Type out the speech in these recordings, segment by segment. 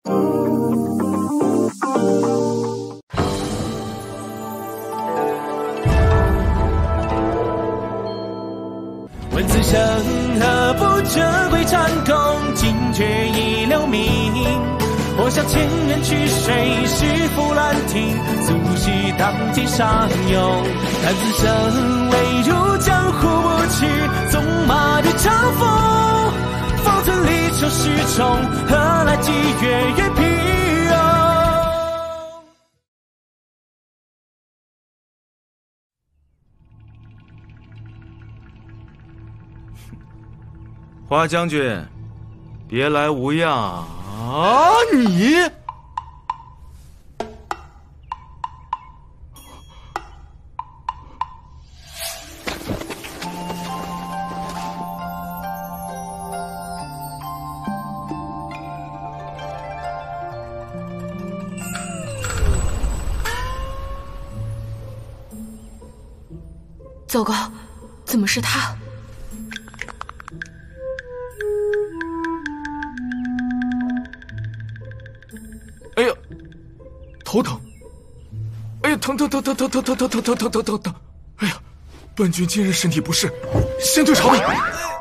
问此生何不这归战功，尽绝已留名。我想千人去水，是负兰亭，足须当街上涌。看此生未入江湖不去，纵马与长风。方寸离愁是虫，何来几月月平庸？ 花将军，别来无恙啊！你糟糕，怎么是他？ 哎呀，头疼！哎呀，疼！哎呀，本君今日身体不适，先退朝吧。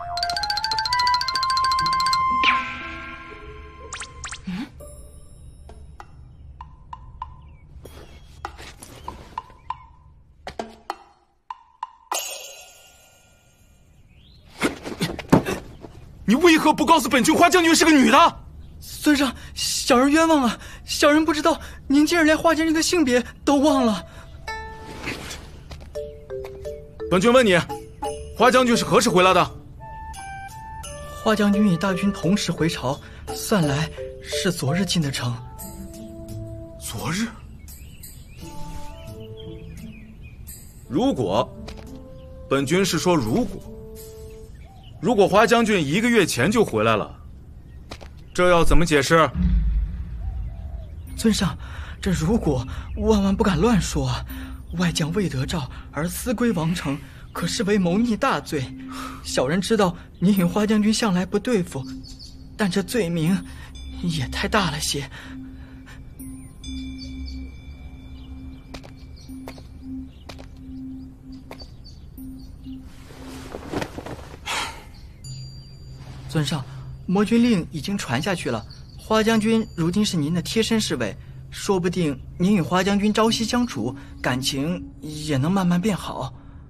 你为何不告诉本君花将军是个女的？ 尊上，小人冤枉啊！小人不知道，您竟然连花将军的性别都忘了。 本君问你，花将军是何时回来的？ 花将军与大军同时回朝，算来是昨日进的城。 昨日？如果，本君是说如果花将军1个月前就回来了，这要怎么解释？ 尊上，这如果万万不敢乱说啊！外将未得诏而私归王城，可视为谋逆大罪。小人知道您与花将军向来不对付，但这罪名也太大了些。尊上，魔军令已经传下去了。花将军如今是您的贴身侍卫，说不定您与花将军朝夕相处，感情也能慢慢变好。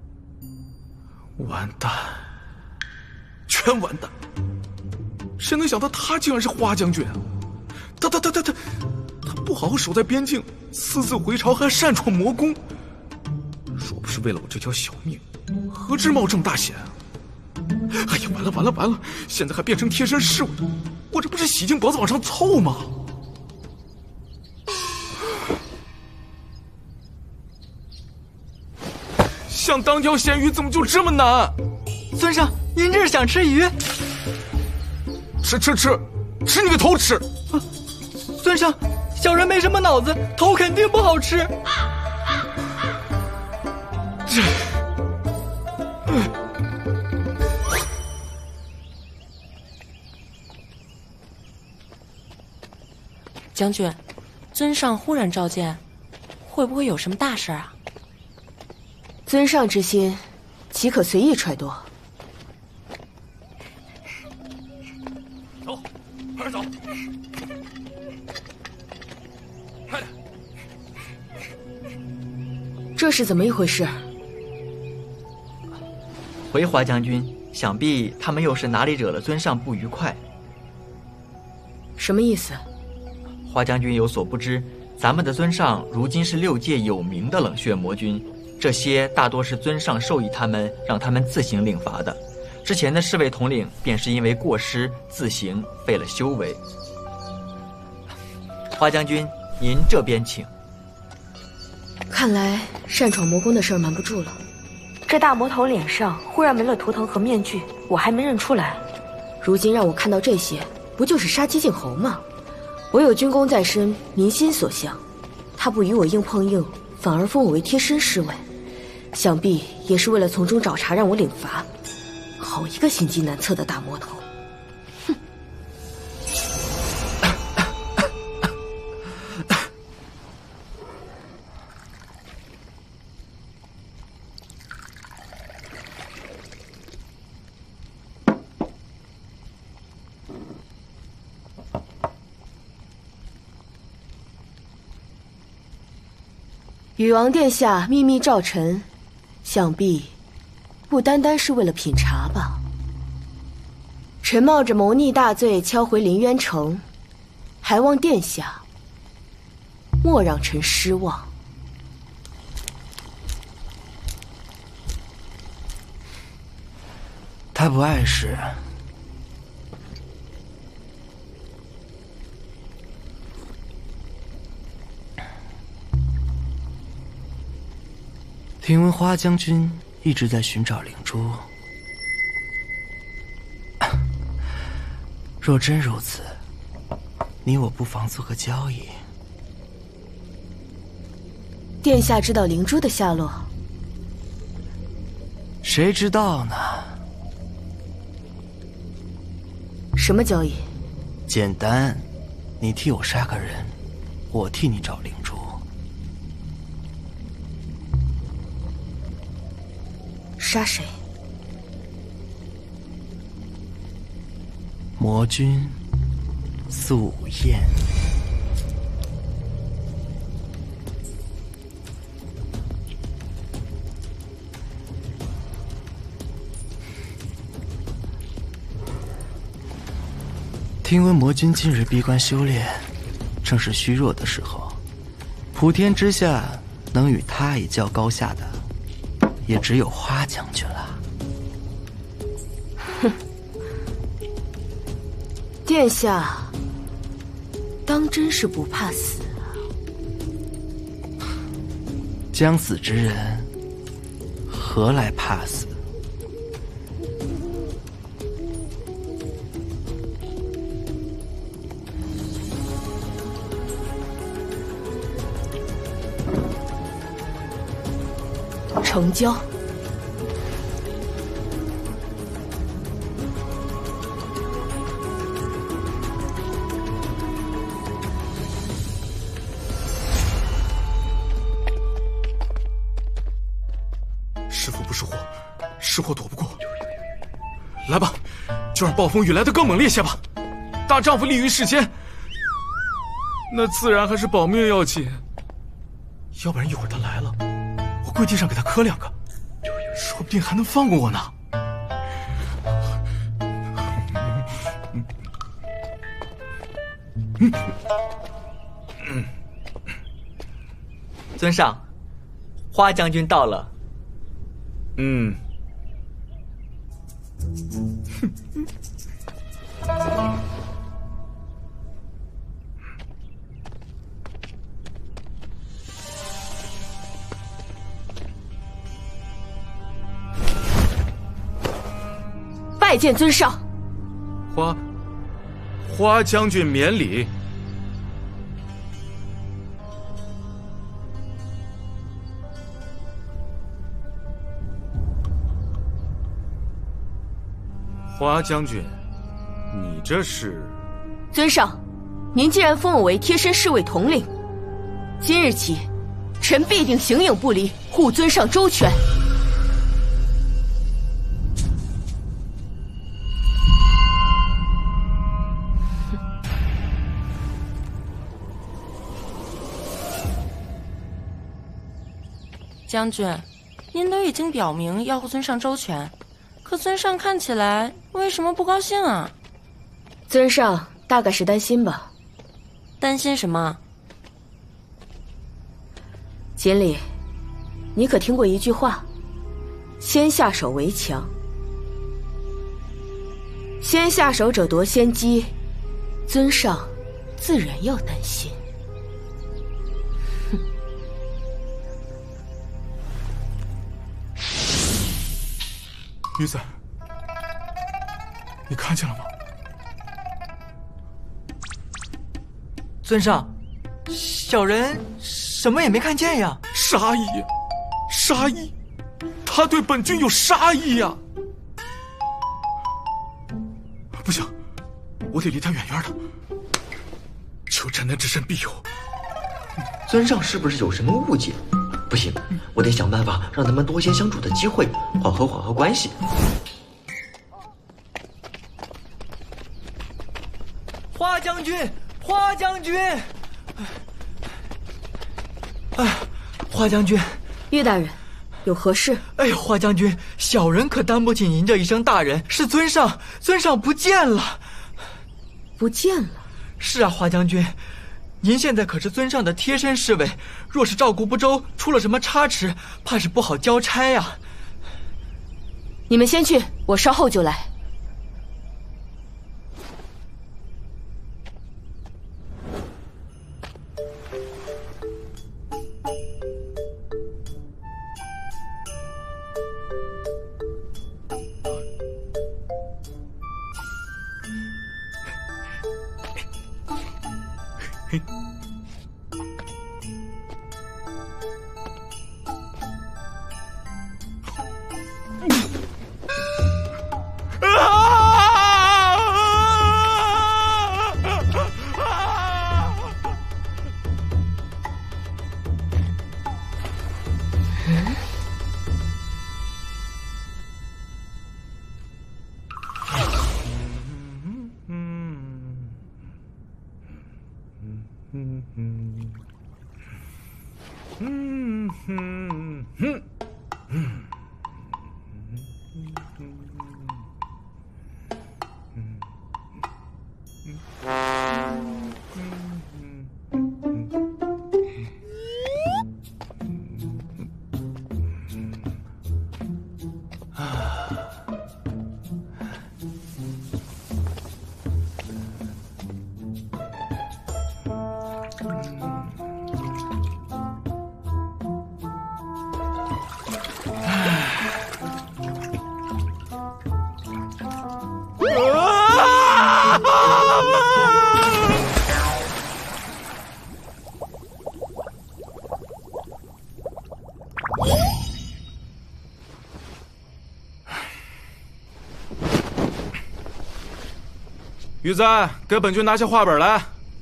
完蛋，全完蛋！谁能想到他竟然是花将军啊？他不好好守在边境，私自回朝还擅闯魔宫，若不是为了我这条小命，何至冒这么大险啊？哎呀，完了！现在还变成贴身侍卫，我这不是洗净脖子往上凑吗？想当条咸鱼怎么就这么难？ 尊上，您这是想吃鱼？ 吃你个头吃！ 尊上，小人没什么脑子，头肯定不好吃。 将军，尊上忽然召见，会不会有什么大事啊？ 尊上之心，岂可随意揣度？ 走，快点走！快点！ 这是怎么一回事？ 回华将军，想必他们又是哪里惹了尊上不愉快。 什么意思？ 花将军有所不知，咱们的尊上如今是6界有名的冷血魔君，这些大多是尊上授意他们，让他们自行领罚的。之前的侍卫统领便是因为过失自行废了修为。花将军，您这边请。 看来擅闯魔宫的事儿瞒不住了。 这大魔头脸上忽然没了图腾和面具，我还没认出来。 如今让我看到这些，不就是杀鸡儆猴吗？我有军功在身，民心所向，他不与我硬碰硬，反而封我为贴身侍卫，想必也是为了从中找茬让我领罚。好一个心机难测的大魔头！哼！ 禹王殿下秘密召臣，想必不单单是为了品茶吧？臣冒着谋逆大罪敲回临渊城，还望殿下莫让臣失望。 他不碍事。听闻花将军一直在寻找灵珠，若真如此，你我不妨做个交易。 殿下知道灵珠的下落？ 谁知道呢？ 什么交易？ 简单，你替我杀个人，我替你找灵珠。 杀谁？ 魔君素燕。听闻魔君近日闭关修炼，正是虚弱的时候。普天之下，能与他一较高下的，也只有花将军了。 哼，殿下当真是不怕死啊！ 将死之人，何来怕死？ 成交。 师父不是火，是火躲不过。来吧，就让暴风雨来得更猛烈些吧。大丈夫立于世间，那自然还是保命要紧。要不然一会儿他来了，我跪地上给他磕2个，说不定还能放过我呢。 尊上，花将军到了。 拜见尊上。 花将军免礼。花将军，你这是？ 尊上，您既然封我为贴身侍卫统领，今日起，臣必定形影不离，护尊上周全。 将军，您都已经表明要护尊上周全，可尊上看起来为什么不高兴啊？ 尊上大概是担心吧。 担心什么？ 锦鲤，你可听过一句话：先下手为强。先下手者夺先机，尊上自然要担心。 鱼子，你看见了吗？ 尊上，小人什么也没看见呀。 杀意，杀意，他对本君有杀意呀！不行，我得离他远远的。求真能只身庇佑。 尊上是不是有什么误解？不行，我得想办法让他们多些相处的机会，缓和关系。 花将军，花将军！ 华将军。 玉大人，有何事？ 哎呀，华将军，小人可担不起您这一声大人，是尊上不见了。 不见了？ 是啊，华将军，您现在可是尊上的贴身侍卫，若是照顾不周，出了什么差池，怕是不好交差啊。 你们先去，我稍后就来。 玉簪，给本君拿下画本来。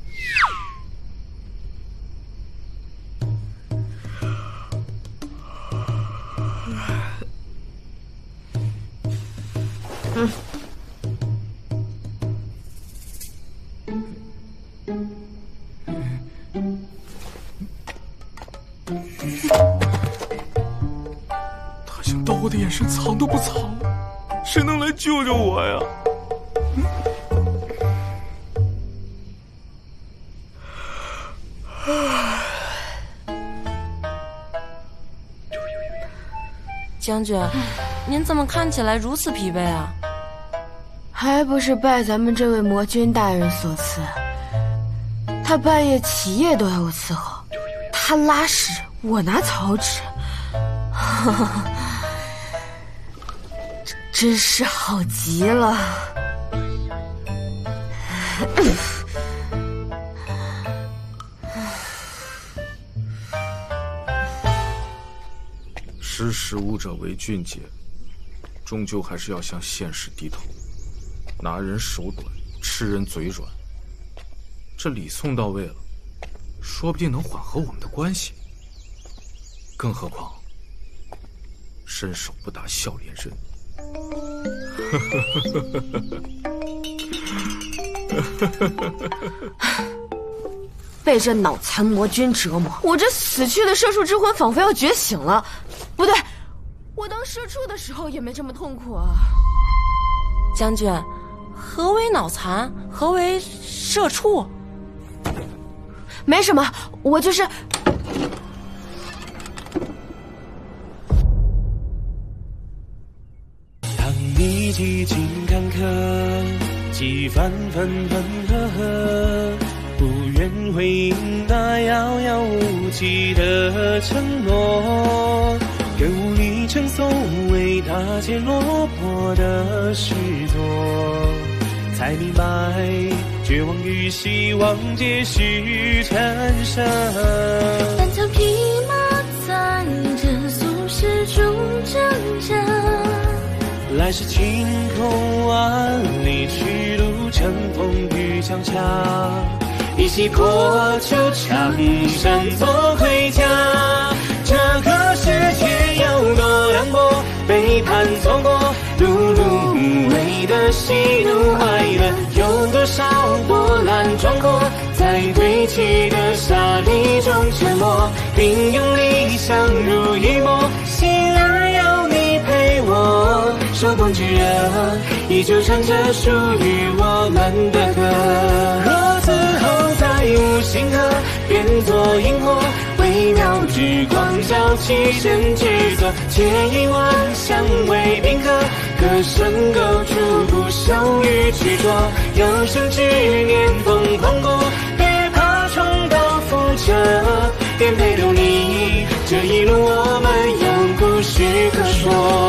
他想到我的眼神藏都不藏，谁能来救救我呀？ 将军，您怎么看起来如此疲惫啊？ 还不是拜咱们这位魔君大人所赐。他半夜起夜都要我伺候，他拉屎我拿草纸，真是好极了。 识时务者为俊杰，终究还是要向现实低头。拿人手短，吃人嘴软。这礼送到位了，说不定能缓和我们的关系。更何况，伸手不打笑脸人。 被这脑残魔君折磨，我这死去的社畜之魂仿佛要觉醒了。不对，我当社畜的时候也没这么痛苦啊。 将军，何为脑残？何为社畜？ 没什么，我就是…… 当你几经坎坷，几番分分合合，不愿回应那遥遥无期的承诺，更无力承受伟大且落魄的实作，才明白绝望与希望皆需成生。 单枪匹马在这俗世中挣扎， 来时晴空万里，去路乘风雨强强，一袭破旧长衫做盔甲。这个世界有多凉薄，背叛错过，碌碌无为的喜怒哀乐，有多少波澜壮阔，在堆积的沙砾中折磨，并用理想如一抹，心儿要你陪我，手捧炙热，依旧唱着属于我们的歌。若此后再无星河，变作萤火，微妙之光照起身之作，且以万象为冰河，歌声勾出不朽与执着，有生之年疯狂过，别怕重蹈覆辙，颠沛流离，这一路我们有故事可说。